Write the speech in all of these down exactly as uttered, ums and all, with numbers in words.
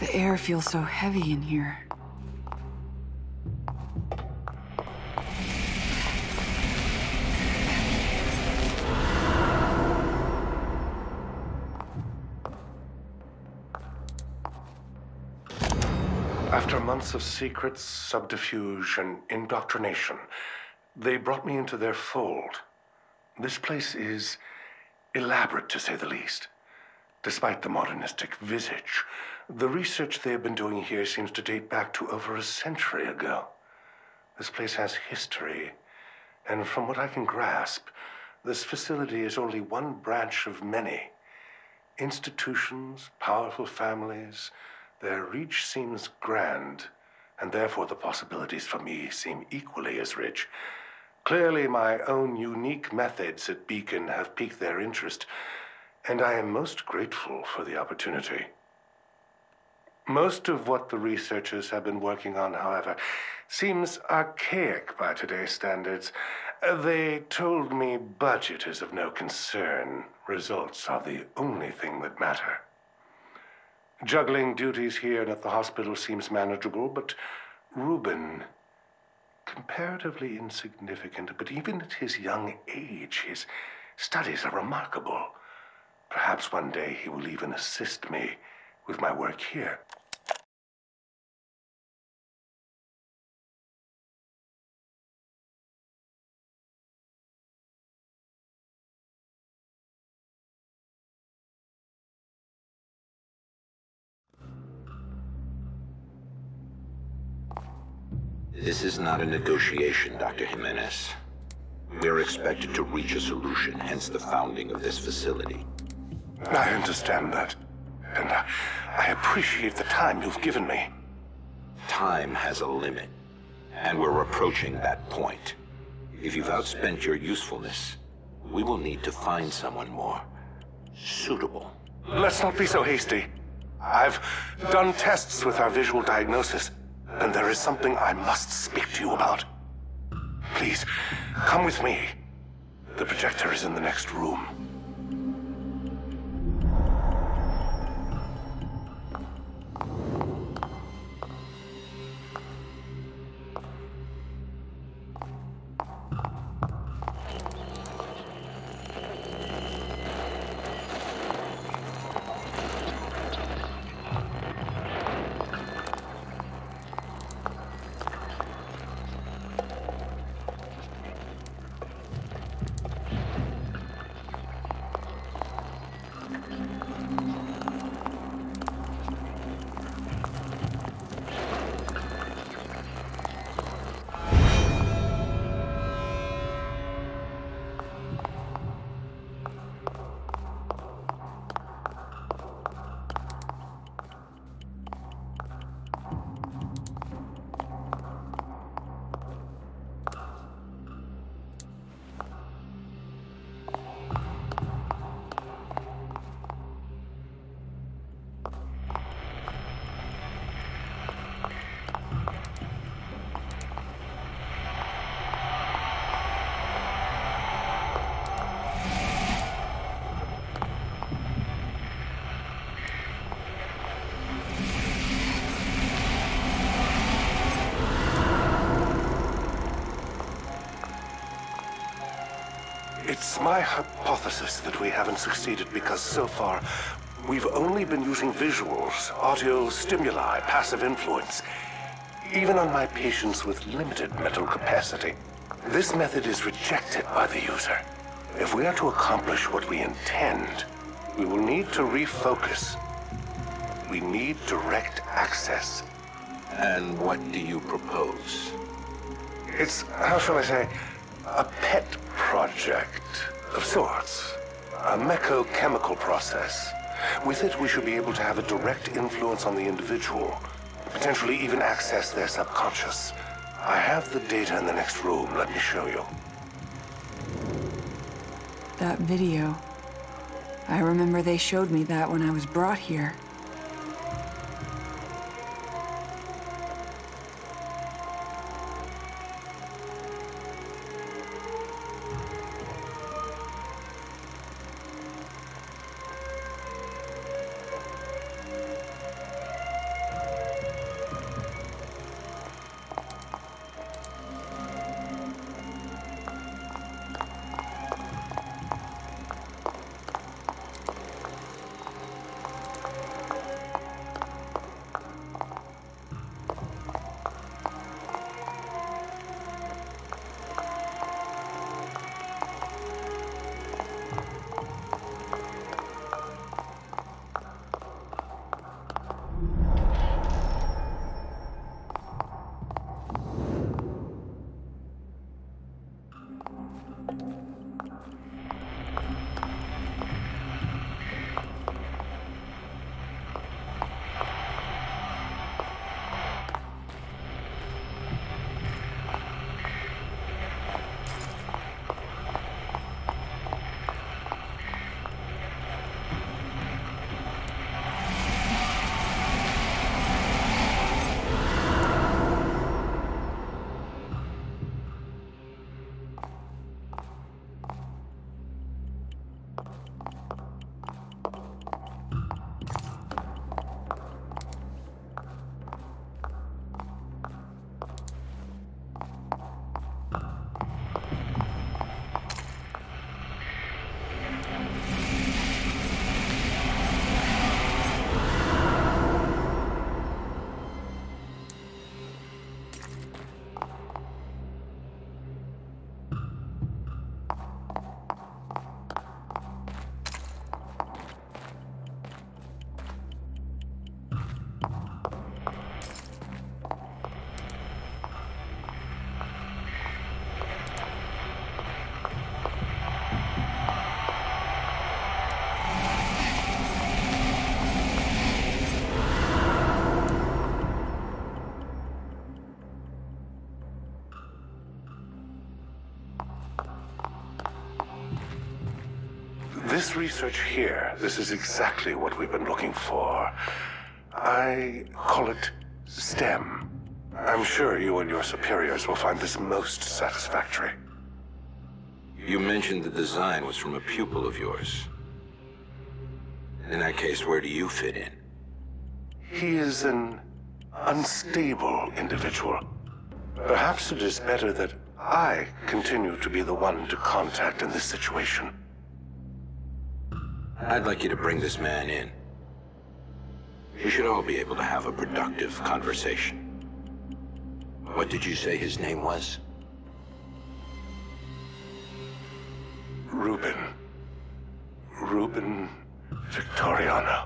The air feels so heavy in here. After months of secrets, subterfuge, and indoctrination, they brought me into their fold. This place is elaborate, to say the least. Despite the modernistic visage, the research they have been doing here seems to date back to over a century ago. This place has history, and from what I can grasp, this facility is only one branch of many. Institutions, powerful families, their reach seems grand, and therefore the possibilities for me seem equally as rich. Clearly, my own unique methods at Beacon have piqued their interest, and I am most grateful for the opportunity. Most of what the researchers have been working on, however, seems archaic by today's standards. They told me budget is of no concern. Results are the only thing that matter. Juggling duties here and at the hospital seems manageable, but Reuben, comparatively insignificant, but even at his young age, his studies are remarkable. Perhaps one day he will even assist me with my work here. This is not a negotiation, Doctor Jimenez. We're expected to reach a solution, hence the founding of this facility. I understand that, and I, I appreciate the time you've given me. Time has a limit, and we're approaching that point. If you've outspent your usefulness, we will need to find someone more suitable. Let's not be so hasty. I've done tests with our visual diagnosis, and there is something I must speak to you about. Please, come with me. The projector is in the next room. It's my hypothesis that we haven't succeeded because so far, we've only been using visuals, audio stimuli, passive influence, even on my patients with limited mental capacity. This method is rejected by the user. If we are to accomplish what we intend, we will need to refocus. We need direct access. And what do you propose? It's, how shall I say, a pet project of sorts. A mechochemical process. With it, we should be able to have a direct influence on the individual, potentially even access their subconscious. I have the data in the next room. Let me show you. That video. I remember they showed me that when I was brought here. This research here, this is exactly what we've been looking for. I call it STEM. I'm sure you and your superiors will find this most satisfactory. You mentioned the design was from a pupil of yours. In that case, where do you fit in? He is an unstable individual. Perhaps it is better that I continue to be the one to contact in this situation. I'd like you to bring this man in. We should all be able to have a productive conversation. What did you say his name was? Ruben. Ruben Victoriano.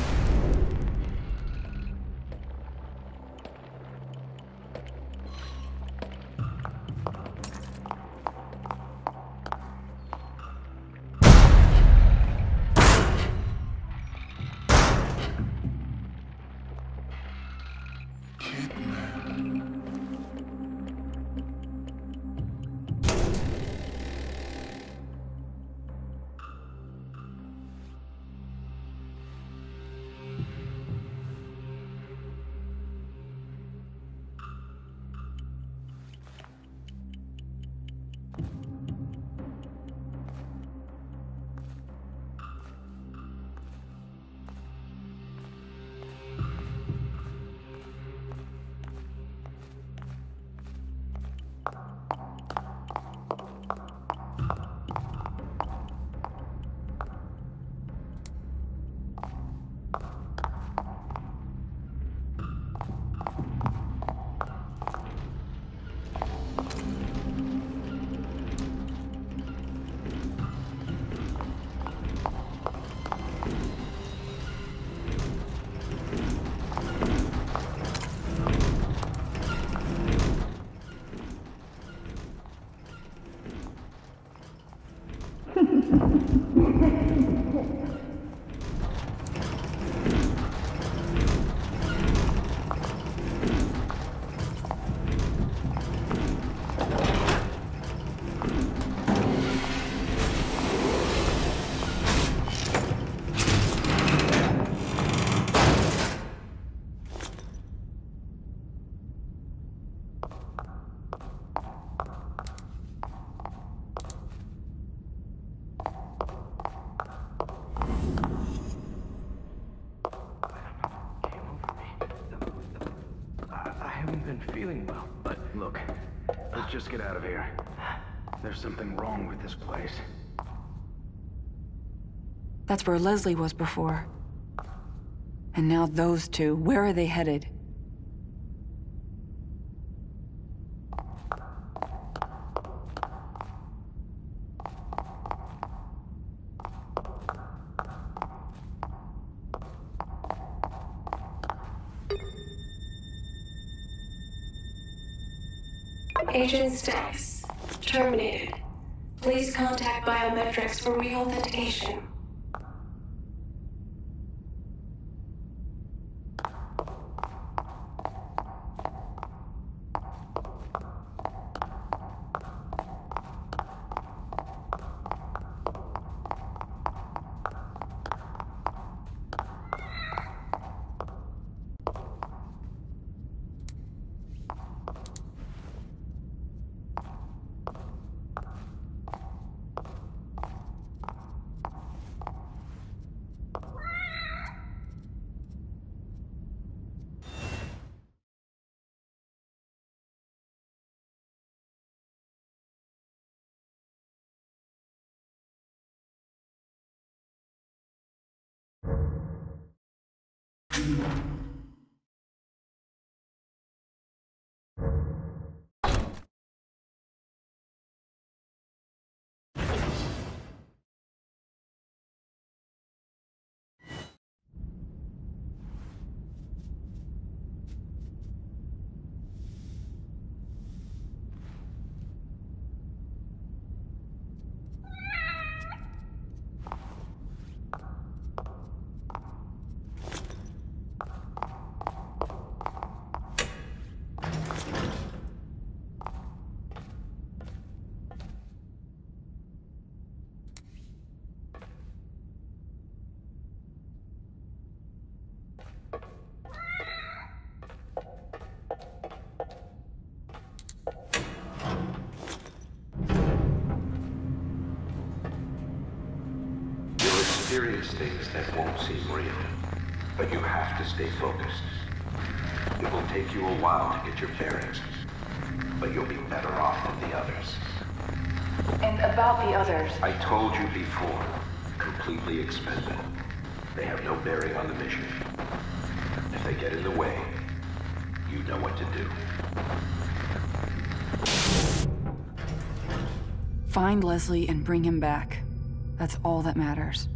Feeling well, but look, let's just get out of here. There's something wrong with this place. That's where Leslie was before. And now those two, where are they headed? Agent status terminated. Please contact Biometrics for reauthentication. experience things that won't seem real, but you have to stay focused. It will take you a while to get your bearings, but you'll be better off than the others. And about the others? I told you before, completely expendable. They have no bearing on the mission. If they get in the way, you know what to do. Find Leslie and bring him back. That's all that matters.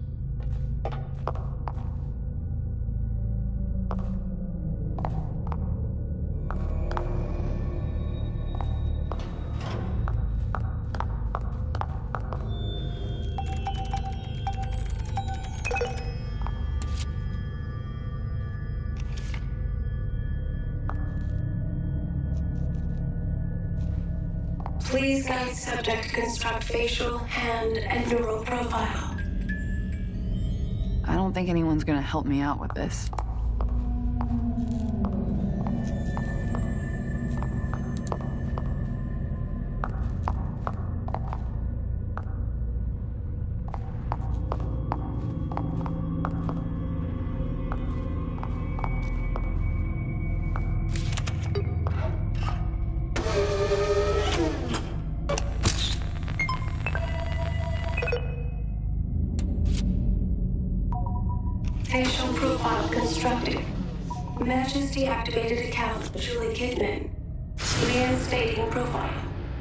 Please guide subject to construct facial, hand, and neural profile. I don't think anyone's gonna help me out with this. Facial profile constructed. Matches deactivated account Julie Kidman. Reinstating profile.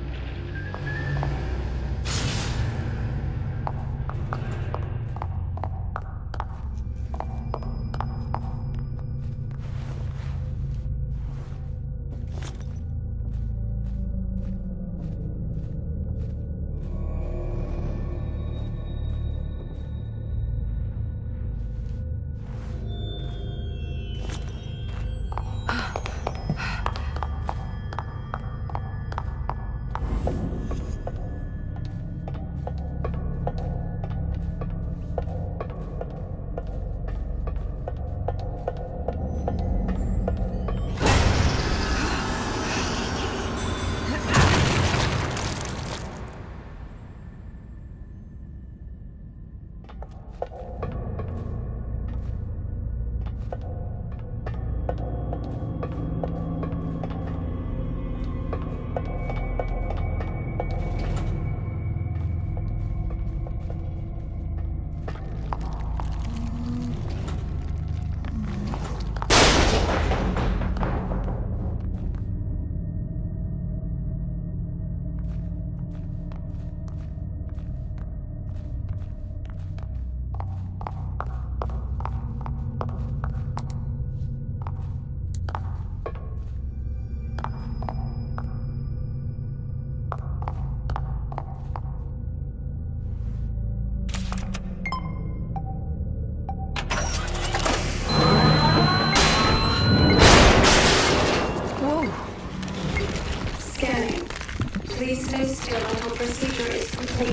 Please stay still until procedure is complete.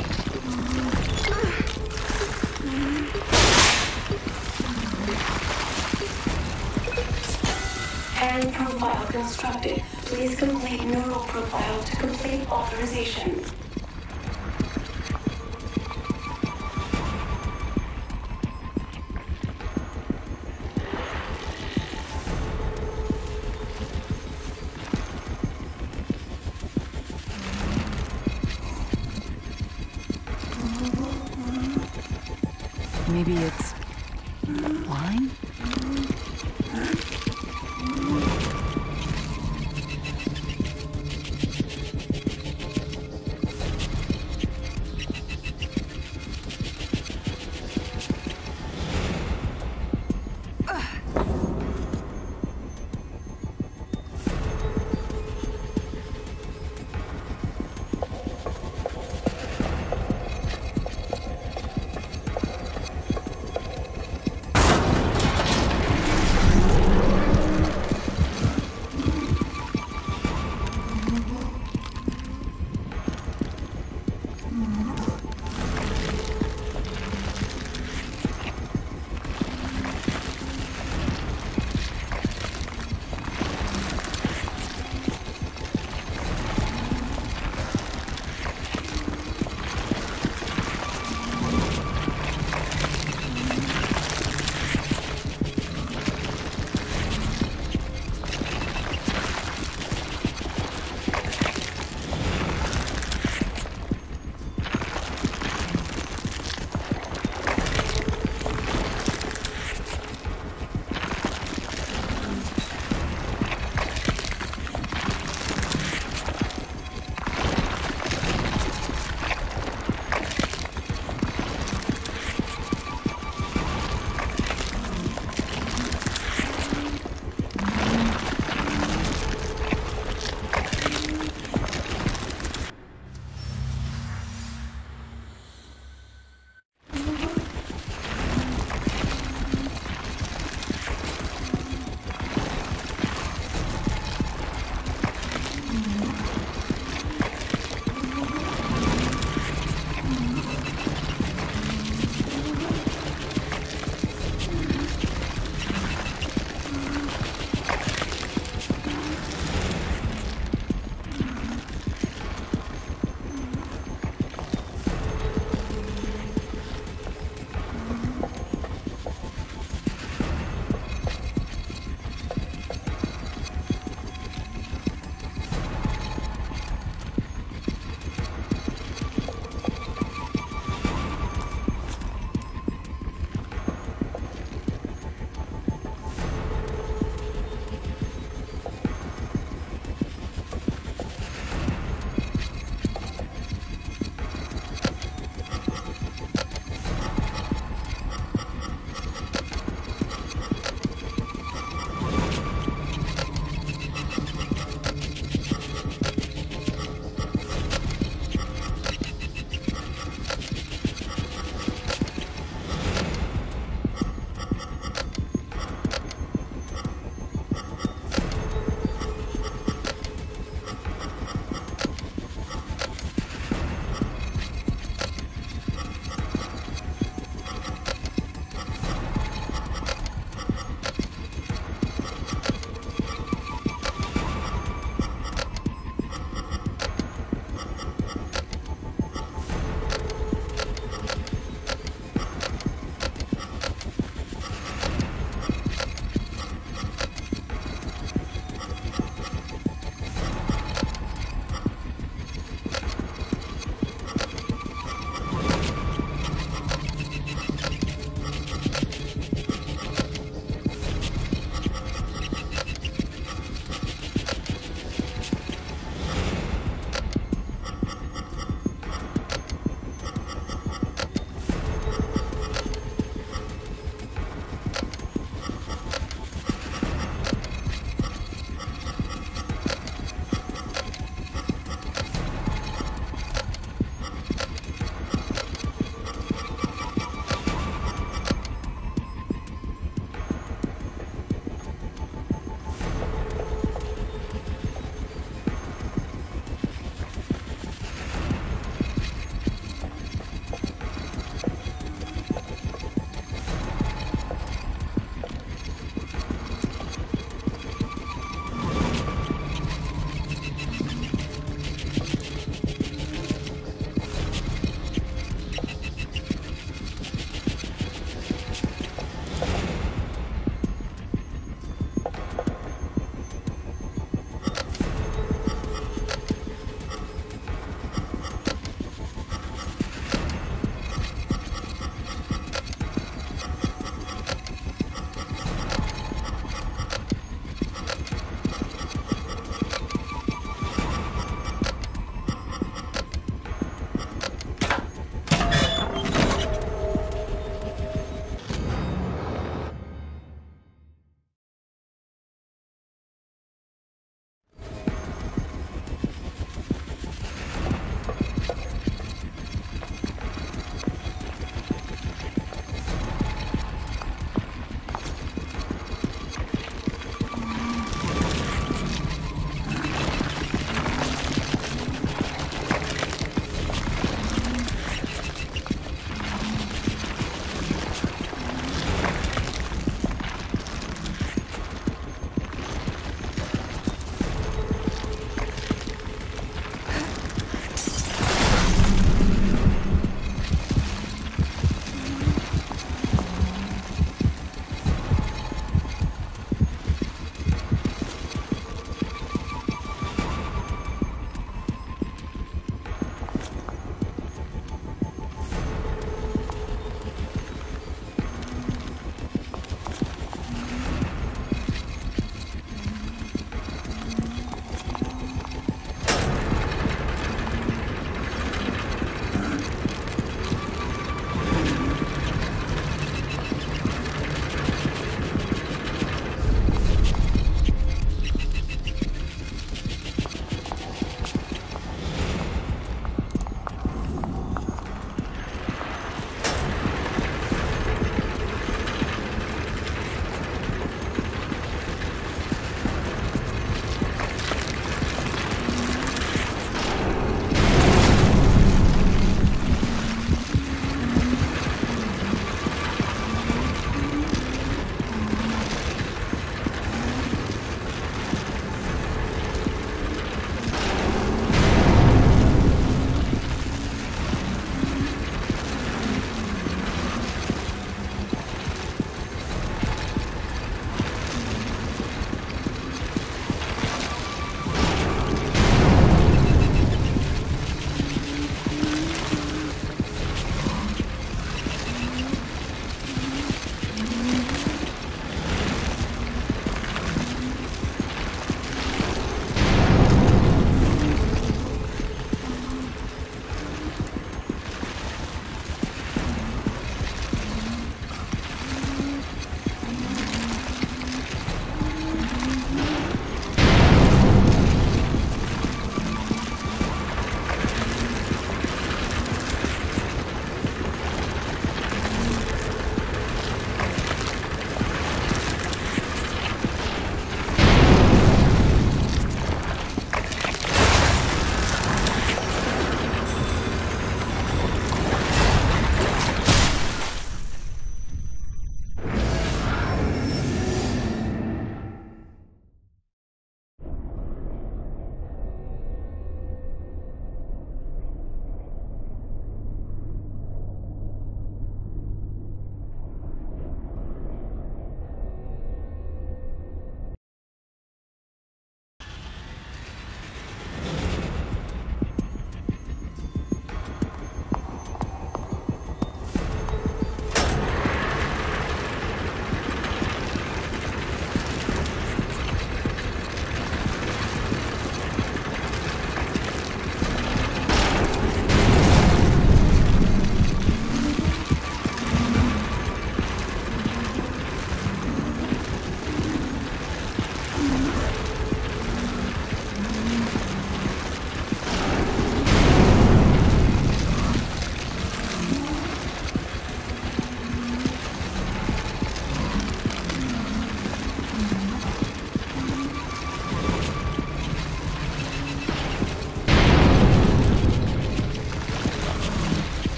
Hand profile constructed. Please complete neural profile to complete authorization. Maybe it's wine?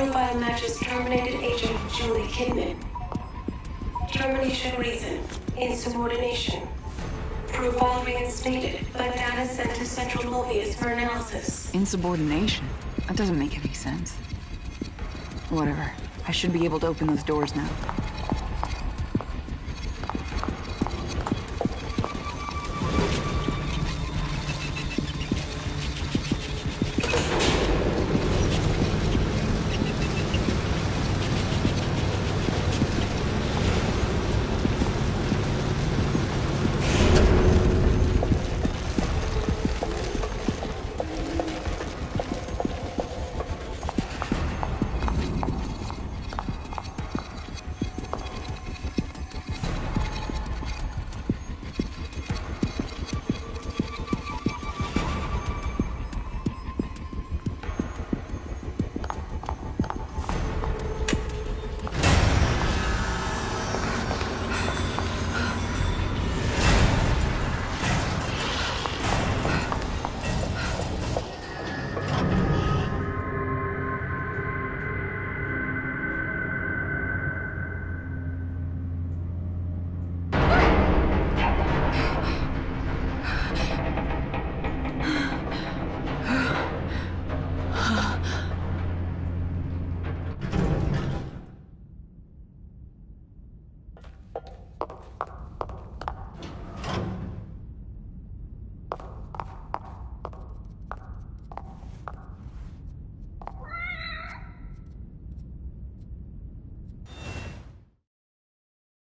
Profile matches terminated agent Julie Kidman. Termination reason, insubordination. Profile reinstated, but data sent to Central Mobius for analysis. Insubordination? That doesn't make any sense. Whatever. I should be able to open those doors now.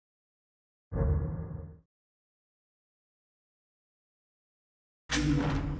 Hmm.